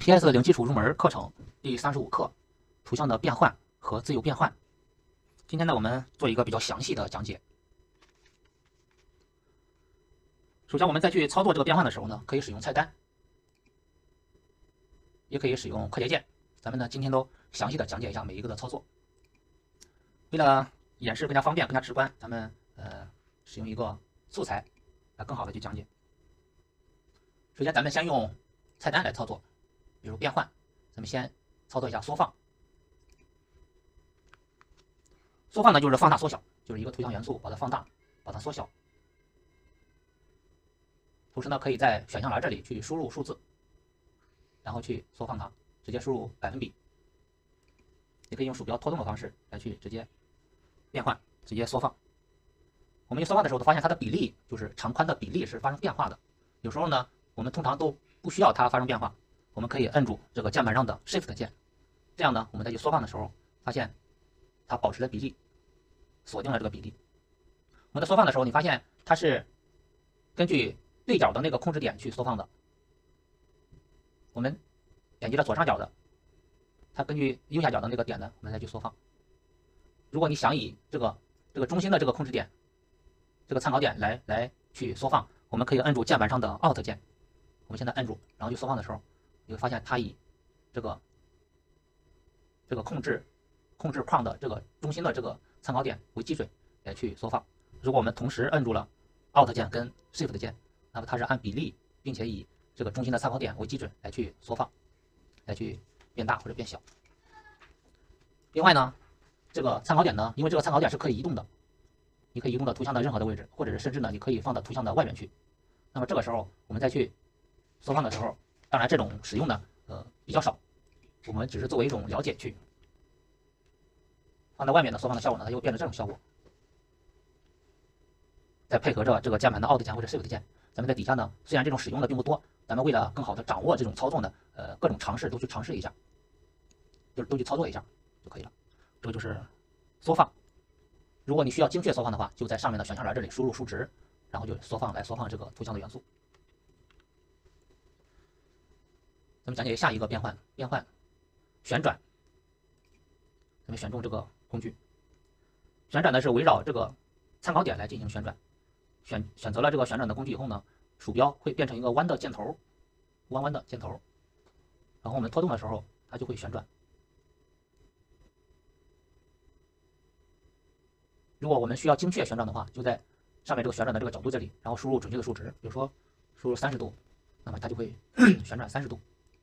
PS 零基础入门课程第35课：图像的变换和自由变换。今天呢，我们做一个比较详细的讲解。首先，我们在去操作这个变换的时候呢，可以使用菜单，也可以使用快捷键。咱们呢，今天都详细的讲解一下每一个的操作。为了演示更加方便、更加直观，咱们使用一个素材来更好的去讲解。首先，咱们先用菜单来操作。比如变换，咱们先操作一下缩放。缩放呢就是放大缩小，就是一个图像元素把它放大，把它缩小。同时呢，可以在选项栏这里去输入数字，然后去缩放它，直接输入%，也可以用鼠标拖动的方式来去直接变换，直接缩放。我们一缩放的时候，发现它的比例就是长宽的比例是发生变化的。有时候呢，我们通常都不需要它发生变化。我们可以摁住这个键盘上的 Shift 键，这样呢，我们再去缩放的时候，发现它保持了比例，锁定了这个比例。我们在缩放的时候，你发现它是根据对角的那个控制点去缩放的。我们点击了左上角的，它根据右下角的那个点呢，我们再去缩放。如果你想以这个中心的这个控制点，这个参考点来去缩放，我们可以摁住键盘上的 Alt 键。我们现在摁住，然后去缩放的时候，你会发现它以这个控制框的这个中心的这个参考点为基准来去缩放。如果我们同时摁住了 Alt 键跟 Shift 键，那么它是按比例，并且以这个中心的参考点为基准来去缩放，来去变大或者变小。另外呢，这个参考点呢，因为这个参考点是可以移动的，你可以移动到图像的任何的位置，或者是甚至呢，你可以放到图像的外面去。那么这个时候我们再去缩放的时候，当然这种使用呢，比较少，我们只是作为一种了解去放在外面的缩放的效果呢，它又变成这种效果。再配合着这个键盘的 Alt 键或者 Shift 键，咱们在底下呢，虽然这种使用的并不多，咱们为了更好的掌握这种操作呢，各种尝试都去尝试一下，就是都去操作一下就可以了。这个就是缩放。如果你需要精确缩放的话，就在上面的选项栏这里输入数值，然后就缩放这个图像的元素。咱们讲解下一个变换，旋转。咱们选中这个工具，旋转呢是围绕这个参考点来进行旋转。选择了这个旋转的工具以后呢，鼠标会变成一个弯的箭头，弯的箭头，然后我们拖动的时候，它就会旋转。如果我们需要精确旋转的话，就在上面这个旋转的这个角度这里，然后输入准确的数值，比如说输入30度，那么它就会旋转30度。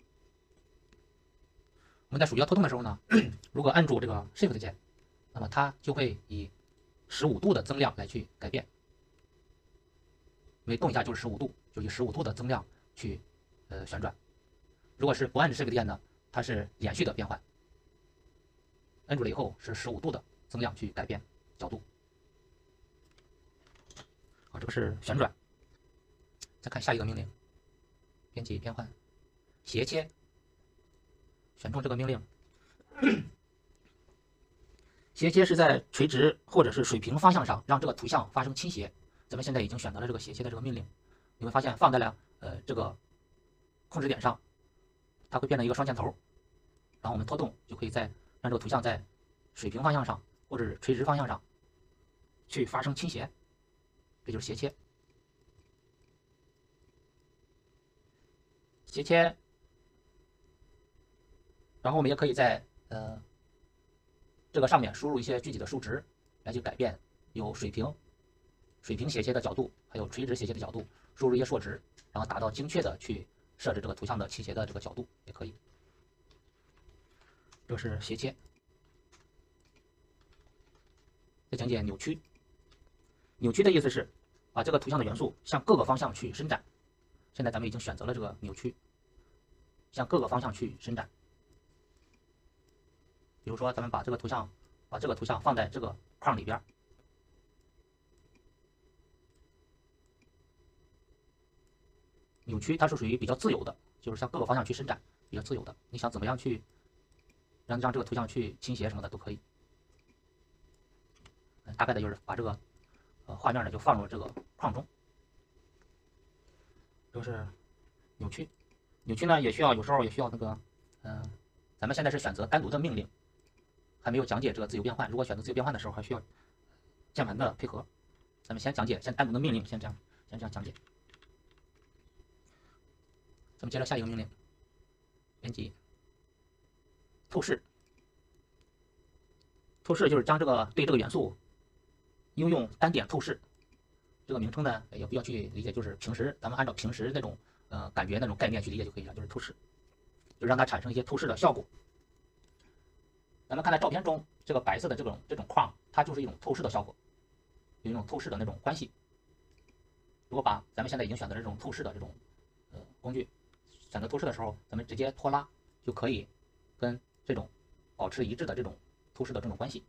我们在鼠标拖动的时候呢，如果按住这个 Shift 键，那么它就会以15度的增量来去改变。因为动一下就是15度，就以15度的增量去旋转。如果是不按 Shift 键呢，它是连续的变换。摁住了以后是15度的增量去改变角度。好，这个是旋转。再看下一个命令，编辑变换，斜切。选中这个命令，斜切是在垂直或者是水平方向上让这个图像发生倾斜。咱们现在已经选择了这个斜切的这个命令，你会发现放在了这个控制点上，它会变成一个双箭头，然后我们拖动就可以让这个图像在水平方向上或者是垂直方向上去发生倾斜，这就是斜切。斜切。然后我们也可以在这个上面输入一些具体的数值来去改变，有水平斜切的角度，还有垂直斜切的角度，输入一些数值，然后达到精确的去设置这个图像的倾斜的这个角度也可以。这是斜切。再讲解扭曲。扭曲的意思是把这个图像的元素向各个方向去伸展。现在咱们已经选择了这个扭曲，向各个方向去伸展。比如说，咱们把这个图像放在这个框里边，扭曲它是属于比较自由的，就是向各个方向去伸展，比较自由的。你想怎么样去让这个图像去倾斜什么的都可以。大概的就是把这个画面呢就放入这个框中，就是扭曲。 扭曲呢也需要有时候也需要那个，咱们现在是选择单独的命令，还没有讲解这个自由变换。如果选择自由变换的时候，还需要键盘的配合。咱们先讲解，先单独的命令，先这样讲解。咱们接着下一个命令，编辑透视。透视就是将对这个元素应用单点透视。这个名称呢也不要去理解，就是平时咱们按照平时那种感觉那种概念去理解就可以了，就是透视，就让它产生一些透视的效果。咱们看在照片中，这个白色的这种框，它就是一种透视的效果，有一种透视的那种关系。如果把咱们现在已经选择这种透视的这种工具，选择透视的时候，咱们直接拖拉就可以跟这种保持一致的这种透视的这种关系。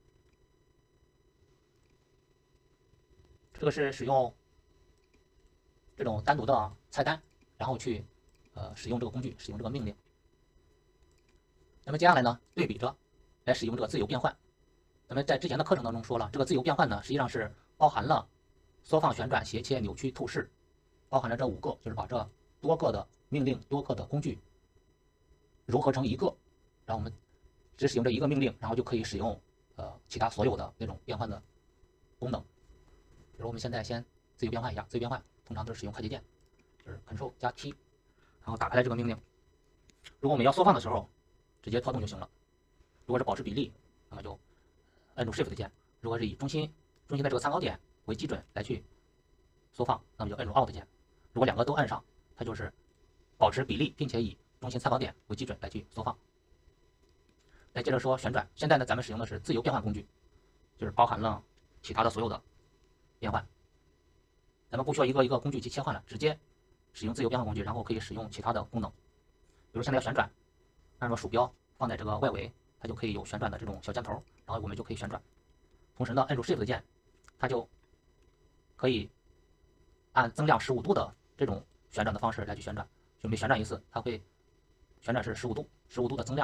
这个是使用这种单独的菜单，然后去使用这个工具，使用这个命令。咱们接下来呢，对比着来使用这个自由变换。咱们在之前的课程当中说了，这个自由变换呢，实际上是包含了缩放、旋转、斜切、扭曲、透视，包含了这5个，就是把这多个的命令、多个的工具融合成一个，然后我们只使用这一个命令，然后就可以使用其他所有的那种变换的功能。比如我们现在先自由变换一下，自由变换通常都是使用快捷键，就是 Ctrl 加 T， 然后打开来这个命令。如果我们要缩放的时候，直接拖动就行了。如果是保持比例，那么就按住 Shift 键。如果是以中心的这个参考点为基准来去缩放，那么就按住 Alt 键。如果两个都按上，它就是保持比例，并且以中心参考点为基准来去缩放。再接着说旋转，现在呢咱们使用的是自由变换工具，就是包含了其他的所有的变换，咱们不需要一个一个工具去切换了，直接使用自由变换工具，然后可以使用其他的功能。比如现在要旋转，按照鼠标放在这个外围，它就可以有旋转的这种小箭头，然后我们就可以旋转。同时呢，按住 Shift 键，它就可以按增量15度的这种旋转的方式来去旋转。就每旋转一次，它会旋转是15度，15度的增量。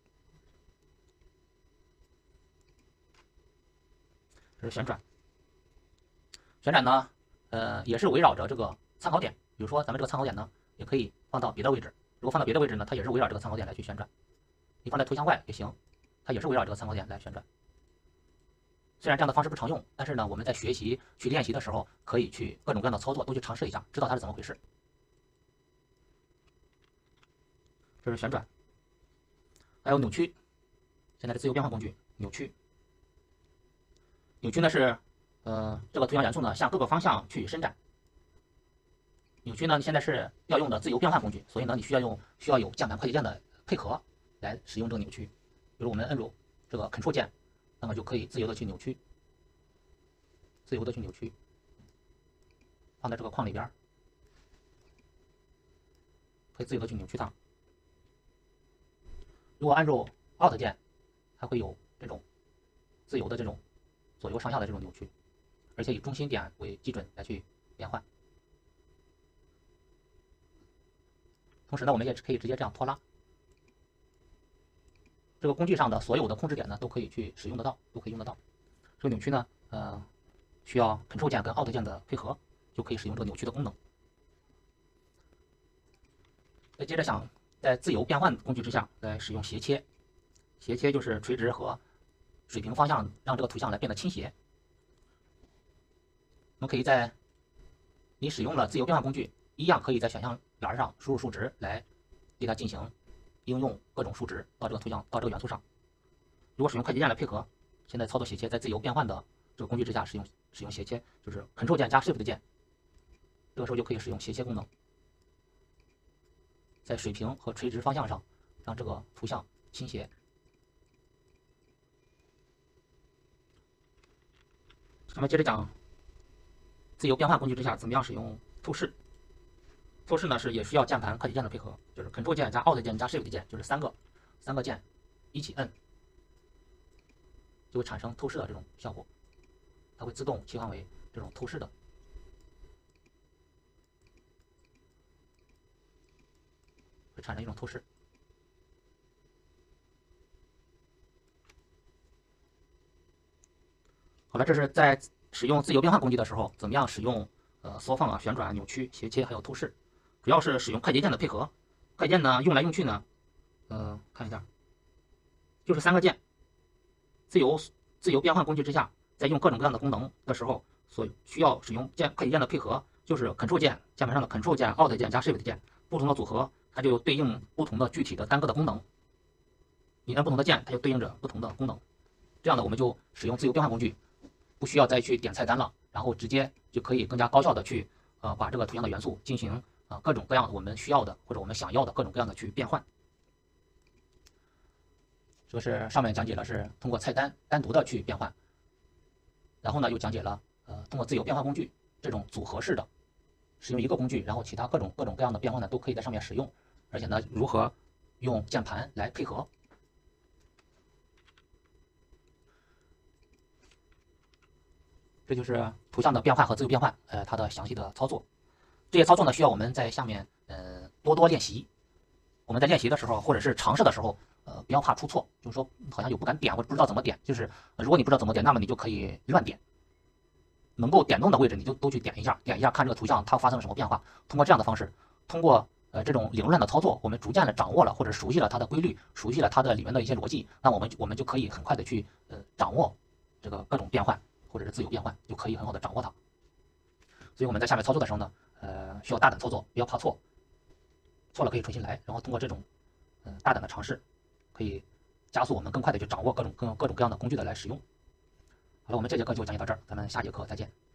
这是旋转。旋转呢，也是围绕着这个参考点，比如说咱们这个参考点呢，也可以放到别的位置。如果放到别的位置呢，它也是围绕这个参考点来去旋转。你放在图像外也行，它也是围绕这个参考点来旋转。虽然这样的方式不常用，但是呢，我们在学习去练习的时候，可以去各种各样的操作都去尝试一下，知道它是怎么回事。这是旋转，还有扭曲。现在的自由变换工具，扭曲。扭曲呢是这个图像元素呢向各个方向去伸展。扭曲呢现在是要用的自由变换工具，所以呢你需要有键盘快捷键的配合来使用这个扭曲。比如我们摁住这个 Ctrl 键，那么就可以自由的去扭曲，放在这个框里边，可以自由的去扭曲它。如果按住 Alt 键，它会有这种自由的这种左右上下的这种扭曲，而且以中心点为基准来去变换。同时呢，我们也可以直接这样拖拉。这个工具上的所有的控制点呢，都可以去使用得到，都可以用得到。这个扭曲呢，需要 Ctrl 键跟 Alt 键的配合，就可以使用这个扭曲的功能。再接着想在自由变换工具之下来使用斜切，斜切就是垂直和水平方向让这个图像来变得倾斜。我们可以在你使用了自由变换工具，一样可以在选项栏上输入数值来对它进行应用各种数值到这个图像到这个元素上。如果使用快捷键来配合，现在操作斜切在自由变换的这个工具之下使用斜切，就是 Ctrl 键加 Shift 键，这个时候就可以使用斜切功能，在水平和垂直方向上让这个图像倾斜。咱们接着讲自由变换工具之下怎么样使用透视。透视呢是也需要键盘快捷键的配合，就是 Ctrl 键加 Alt 键加 Shift 键，就是三个键一起摁，就会产生透视的这种效果，它会自动切换为这种透视的。会产生一种透视。好了，这是在使用自由变换工具的时候，怎么样使用缩放啊、旋转、扭曲、斜切还有透视，主要是使用快捷键的配合， 快键呢用来用去呢，看一下，就是3个键，自由变换工具之下，在用各种各样的功能的时候，所需要使用快捷键的配合，就是 Ctrl 键，键盘上的 Ctrl 键、Alt 键加 Shift 键，不同的组合，它就对应不同的具体的单个的功能。你按不同的键，它就对应着不同的功能。这样呢，我们就使用自由变换工具，不需要再去点菜单了，然后直接就可以更加高效的去把这个图像的元素进行各种各样我们需要的或者我们想要的各种各样的去变换。这个是上面讲解了是通过菜单单独的去变换，然后呢又讲解了通过自由变换工具这种组合式的使用一个工具，然后其他各种各样的变换呢都可以在上面使用，而且呢如何用键盘来配合。这就是图像的变换和自由变换，它的详细的操作。这些操作呢，需要我们在下面多多练习。我们在练习的时候，或者是尝试的时候，不要怕出错，就是说好像有不敢点或者不知道怎么点，就是如果你不知道怎么点，那么你就可以乱点，能够点动的位置你就都去点一下，看这个图像它发生了什么变化。通过这样的方式，通过这种凌乱的操作，我们逐渐的掌握了或者熟悉了它的规律，熟悉了它的里面的一些逻辑，那我们就可以很快的去掌握这个各种变换。或者是自由变换，就可以很好的掌握它。所以我们在下面操作的时候呢，需要大胆操作，不要怕错，错了可以重新来。然后通过这种大胆的尝试，可以加速我们更快的去掌握各种各样的工具的来使用。好了，我们这节课就讲解到这儿，咱们下节课再见。